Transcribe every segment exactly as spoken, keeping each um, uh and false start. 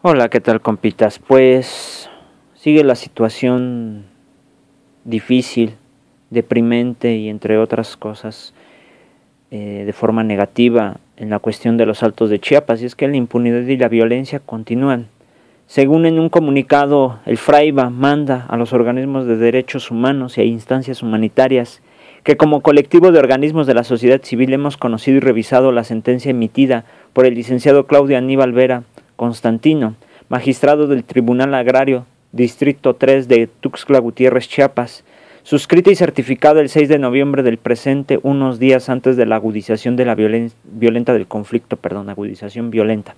Hola, ¿qué tal, compitas? Pues sigue la situación difícil, deprimente y entre otras cosas eh, de forma negativa en la cuestión de los Altos de Chiapas, y es que la impunidad y la violencia continúan. Según en un comunicado, el FRAIVA manda a los organismos de derechos humanos y a instancias humanitarias que como colectivo de organismos de la sociedad civil hemos conocido y revisado la sentencia emitida por el licenciado Claudio Aníbal Vera Constantino, magistrado del Tribunal Agrario, Distrito tres de Tuxtla Gutiérrez, Chiapas, suscrita y certificada el seis de noviembre del presente, unos días antes de la agudización de la violen violenta del conflicto, perdón, agudización violenta,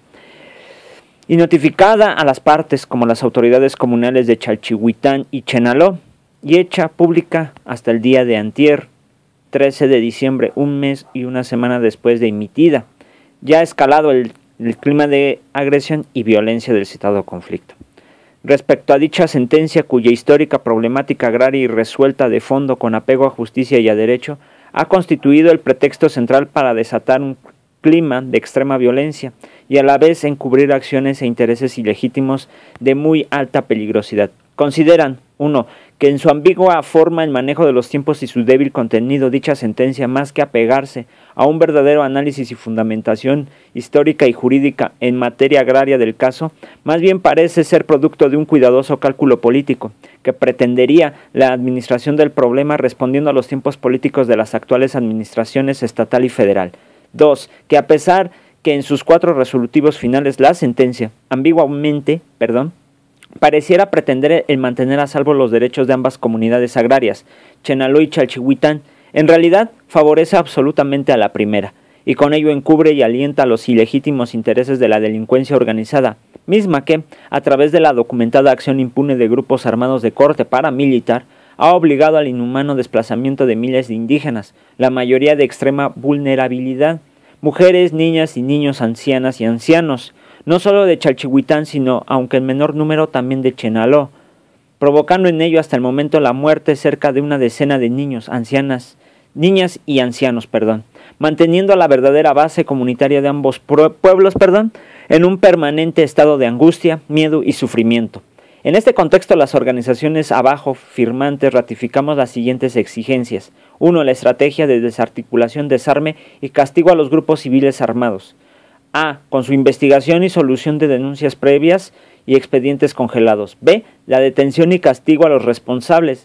y notificada a las partes como las autoridades comunales de Chalchihuitán y Chenaló, y hecha pública hasta el día de antier, trece de diciembre, un mes y una semana después de emitida. Ya ha escalado el el clima de agresión y violencia del citado conflicto. Respecto a dicha sentencia, cuya histórica problemática agraria y resuelta de fondo con apego a justicia y a derecho, ha constituido el pretexto central para desatar un clima de extrema violencia y a la vez encubrir acciones e intereses ilegítimos de muy alta peligrosidad. Consideran, uno, que en su ambigua forma el manejo de los tiempos y su débil contenido, dicha sentencia, más que apegarse a un verdadero análisis y fundamentación histórica y jurídica en materia agraria del caso, más bien parece ser producto de un cuidadoso cálculo político, que pretendería la administración del problema respondiendo a los tiempos políticos de las actuales administraciones estatal y federal. Dos, que a pesar que en sus cuatro resolutivos finales la sentencia, ambiguamente, perdón, pareciera pretender el mantener a salvo los derechos de ambas comunidades agrarias, Chenaló y Chalchihuitán, en realidad favorece absolutamente a la primera, y con ello encubre y alienta los ilegítimos intereses de la delincuencia organizada, misma que, a través de la documentada acción impune de grupos armados de corte paramilitar, ha obligado al inhumano desplazamiento de miles de indígenas, la mayoría de extrema vulnerabilidad, mujeres, niñas y niños, ancianas y ancianos, no solo de Chalchihuitán, sino, aunque en menor número, también de Chenaló, provocando en ello hasta el momento la muerte cerca de una decena de niños, ancianas, niñas y ancianos, perdón, manteniendo la verdadera base comunitaria de ambos pueblos, perdón, en un permanente estado de angustia, miedo y sufrimiento. En este contexto, las organizaciones abajo firmantes ratificamos las siguientes exigencias. uno. La estrategia de desarticulación, desarme y castigo a los grupos civiles armados. A. Con su investigación y solución de denuncias previas y expedientes congelados. B. La detención y castigo a los responsables.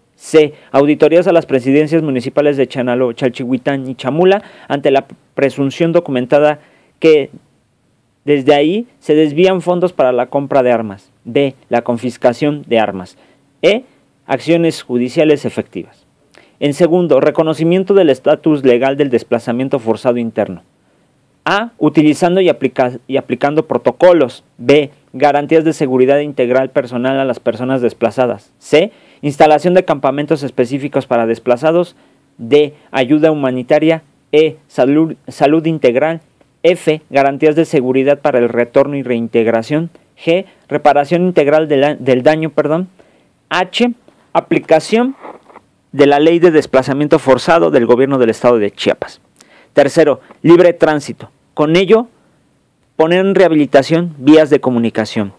C. Auditorías a las presidencias municipales de Chenaló, Chalchihuitán y Chamula ante la presunción documentada que desde ahí se desvían fondos para la compra de armas. D. La confiscación de armas. E. Acciones judiciales efectivas. En segundo, reconocimiento del estatus legal del desplazamiento forzado interno. A. Utilizando y, aplica y aplicando protocolos. B. Garantías de seguridad integral personal a las personas desplazadas. C. Instalación de campamentos específicos para desplazados. D. Ayuda humanitaria. E. Salud, salud integral. F. Garantías de seguridad para el retorno y reintegración. G. Reparación integral de la, del daño. Perdón. H. Aplicación de la ley de desplazamiento forzado del gobierno del estado de Chiapas. Tercero, libre tránsito. Con ello, poner en rehabilitación vías de comunicación.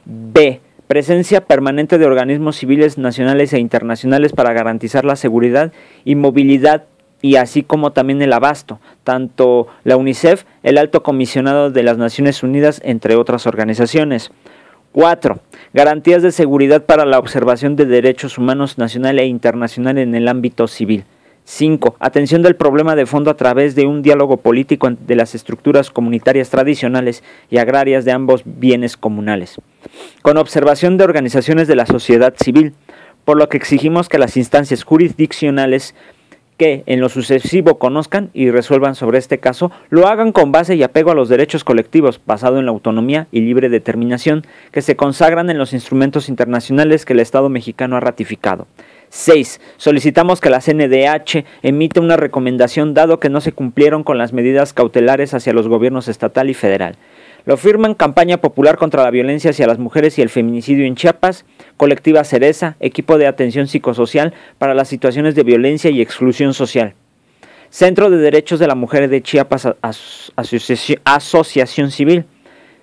B. Presencia permanente de organismos civiles nacionales e internacionales para garantizar la seguridad y movilidad y así como también el abasto, tanto la UNICEF, el Alto Comisionado de las Naciones Unidas, entre otras organizaciones. cuatro. Garantías de seguridad para la observación de derechos humanos nacional e internacional en el ámbito civil. cinco. Atención del problema de fondo a través de un diálogo político de las estructuras comunitarias tradicionales y agrarias de ambos bienes comunales, con observación de organizaciones de la sociedad civil, por lo que exigimos que las instancias jurisdiccionales que en lo sucesivo conozcan y resuelvan sobre este caso, lo hagan con base y apego a los derechos colectivos, basado en la autonomía y libre determinación que se consagran en los instrumentos internacionales que el Estado mexicano ha ratificado. seis. Solicitamos que la C N D H emita una recomendación dado que no se cumplieron con las medidas cautelares hacia los gobiernos estatal y federal. Lo firman Campaña Popular contra la Violencia hacia las Mujeres y el Feminicidio en Chiapas, Colectiva Cereza, Equipo de Atención Psicosocial para las Situaciones de Violencia y Exclusión Social, Centro de Derechos de la Mujer de Chiapas, Asociación Civil,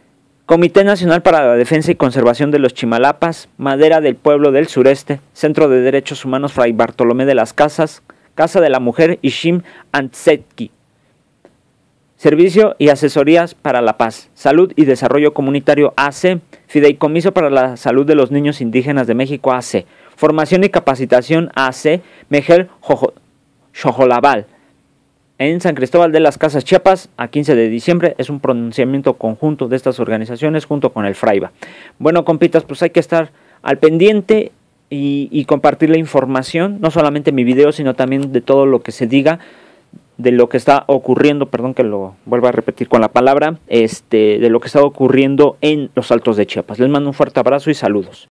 Comité Nacional para la Defensa y Conservación de los Chimalapas, Madera del Pueblo del Sureste, Centro de Derechos Humanos Fray Bartolomé de las Casas, Casa de la Mujer Ishim Antsetsky. Servicio y asesorías para la paz, salud y desarrollo comunitario A C, Fideicomiso para la Salud de los Niños Indígenas de México A C, Formación y Capacitación A C, Mejel Xojolabal. En San Cristóbal de las Casas, Chiapas, a quince de diciembre, es un pronunciamiento conjunto de estas organizaciones junto con el Fraiba. Bueno, compitas, pues hay que estar al pendiente y, y compartir la información, no solamente mi video, sino también de todo lo que se diga, de lo que está ocurriendo, perdón que lo vuelva a repetir con la palabra, este, de lo que está ocurriendo en los Altos de Chiapas. Les mando un fuerte abrazo y saludos.